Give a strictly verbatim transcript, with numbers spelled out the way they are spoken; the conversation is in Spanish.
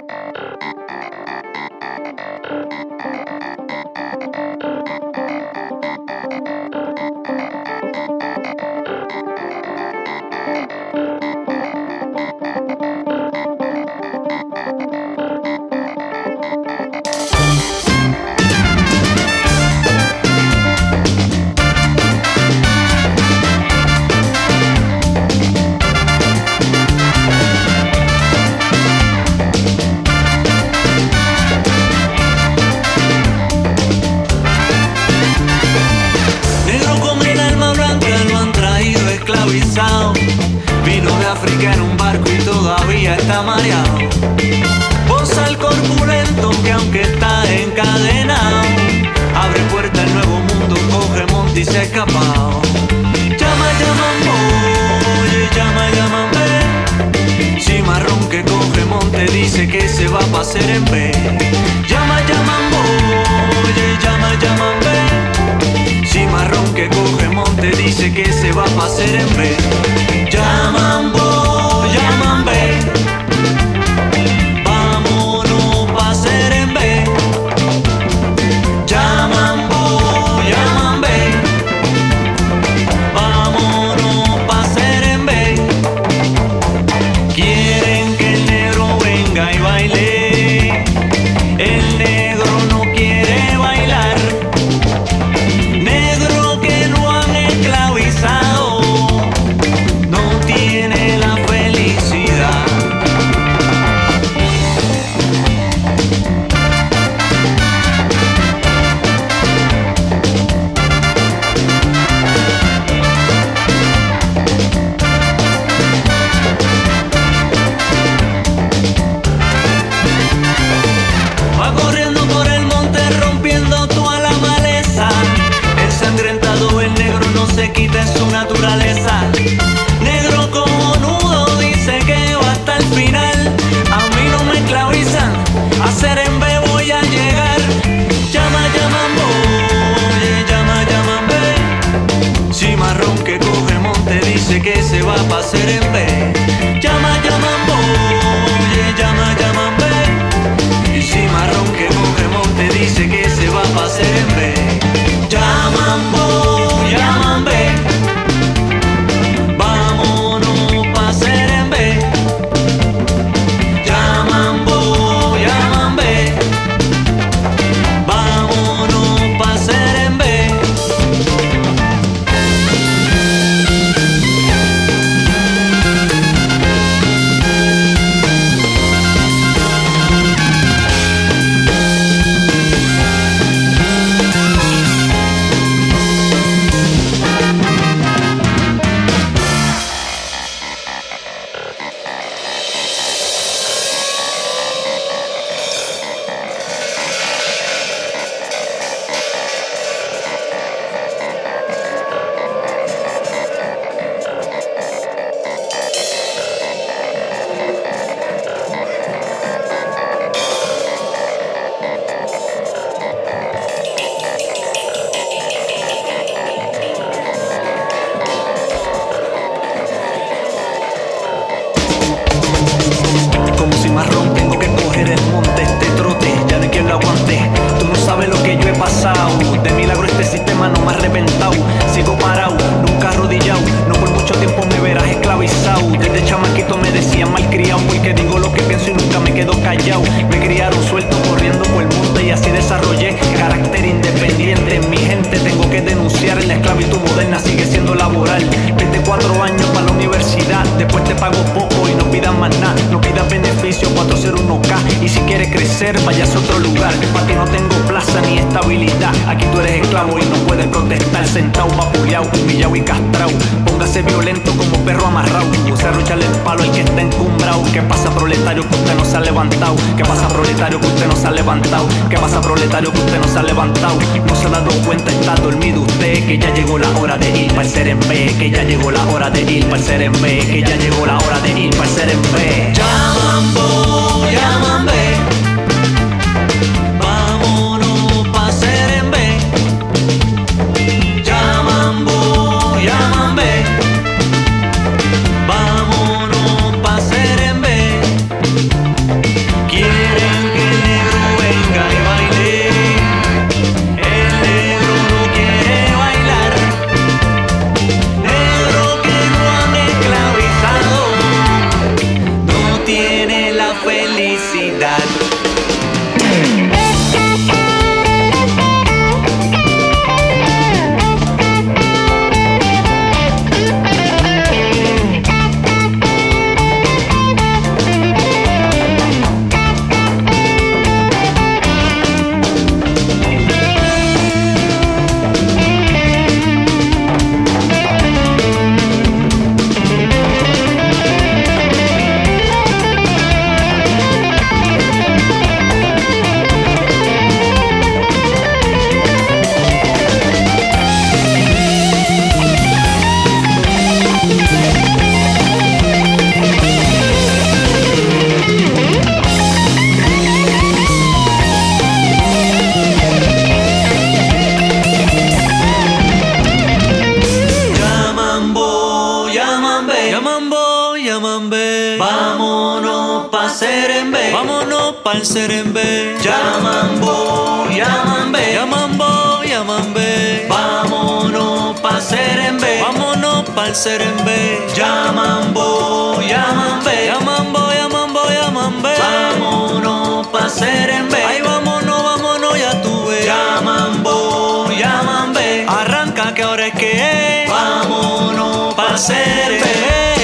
Vino de África en un barco y todavía está mareado. Posa al corpulento que aunque está encadenado, abre puerta al nuevo mundo, coge monte y se ha escapado. Llama, llaman, oye, llama, llaman, ve. Cimarrón que coge monte dice que se va pa' Serembe. Llama, llaman, oye, llama, llaman, ve. Cimarrón que coge monte dice que se va pa' Serembe. Llaman, bo, llaman, ve. Vámonos pa' Serembe. Llaman, bo, llaman, ve. Vámonos pa' Serembe. Quieren que el negro venga y baile. El negro no quiere bailar. Negro que lo han esclavizado no tiene la felicidad. Va corriendo por el monte rompiendo toda la maleza. Ensangrentado el negro no se quita en su naturaleza. Negro como nudo dice que va hasta el final. A mí no me esclavizan, a Serembe voy a llegar. Llama, llaman, oye, llama, llaman, ve. Cimarrón que coge monte dice que se va pa' Serembe. Llama, llaman, oye, llama, llaman, ve. Y cimarrón que coge monte dice que se va pa' Serembe. Llaman, bo, llaman, ve. Vámonos pa' Serembe. Llaman, bo, llaman, ve. Vámonos pa' Serembe. Cimarrón tengo que coger el monte, este trote, ya no hay quien lo aguante. Tú no sabes lo que yo he pasado, de milagro este sistema no me ha reventado. Sigo parado, nunca arrodillado, no por mucho tiempo me verás esclavizado. Desde chamaquito me decían malcriado, porque digo lo que pienso y nunca me quedo callado. Me criaron suelto corriendo por el mundo y así desarrollé carácter independiente. Mi gente tengo que denunciar, la esclavitud moderna sigue siendo laboral. veinticuatro años para la universidad, después te pago poco y no pidas más nada. No pidas beneficio, cuatro cero uno K. Y si quieres crecer, vayas a otro lugar. Para ti no tengo plaza ni estabilidad. Aquí tú eres esclavo y no puedes protestar. Sentado, vapuleado, humillado y castrado. Póngase violento como perro amarrado. Use arrocharle el palo al que está encumbrado. ¿Qué pasa, proletario, que usted no se ha levantado? ¿Qué pasa, proletario, que usted no se ha levantado? ¿Qué pasa, proletario, que usted no se ha levantado? No se ha dado cuenta, está dormido usted. Que ya llegó la hora de ir para el Serembe. Que ya llegó la hora de ir para el Serembe. Que ya llegó la hora de ir para el Serembe. Llaman, bo, llaman, ve. Vámonos pa' Serembe. Llaman, bo, llaman, ve. Vámonos pa' Serembe. ¿Quién like that. Vámonos pa' Serembe, vámonos pa'l Serembe. Yamambo, Yamambe, Yamambo, Yamambe. Vámonos pa' Serembe, vámonos pa'l Serembe. Yamambo, Yamambe, Yamambo, Yamambo, Yamambe. Vámonos pa' Serembe, ay vámonos, vámonos ya tú ves. Yamambo, Yamambe, arranca que ahora es que es. Vámonos pa' Serembe.